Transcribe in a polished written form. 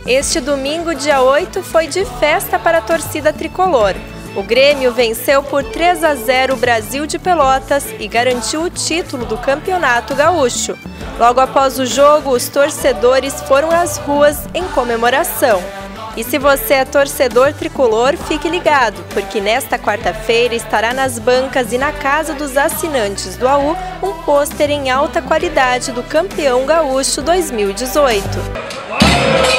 Este domingo, dia 8, foi de festa para a torcida tricolor. O Grêmio venceu por 3-0 o Brasil de Pelotas e garantiu o título do Campeonato Gaúcho. Logo após o jogo, os torcedores foram às ruas em comemoração. E se você é torcedor tricolor, fique ligado, porque nesta quarta-feira estará nas bancas e na casa dos assinantes do AU um pôster em alta qualidade do campeão gaúcho 2018.